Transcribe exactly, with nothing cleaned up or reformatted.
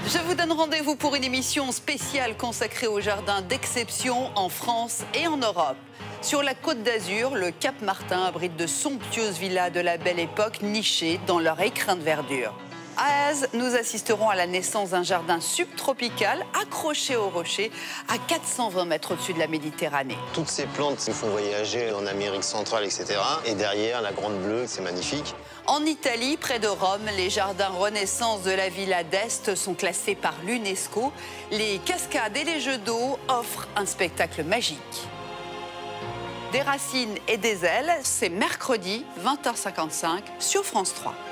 Je vous donne rendez-vous pour une émission spéciale consacrée aux jardins d'exception en France et en Europe. Sur la Côte d'Azur, le Cap Martin abrite de somptueuses villas de la Belle Époque nichées dans leur écrin de verdure. À Az, nous assisterons à la naissance d'un jardin subtropical accroché au rocher à quatre cent vingt mètres au-dessus de la Méditerranée. Toutes ces plantes nous font voyager en Amérique centrale, et cetera. Et derrière, la Grande Bleue, c'est magnifique. En Italie, près de Rome, les jardins Renaissance de la Villa d'Este sont classés par l'UNESCO. Les cascades et les jeux d'eau offrent un spectacle magique. Des racines et des ailes, c'est mercredi vingt heures cinquante-cinq sur France trois.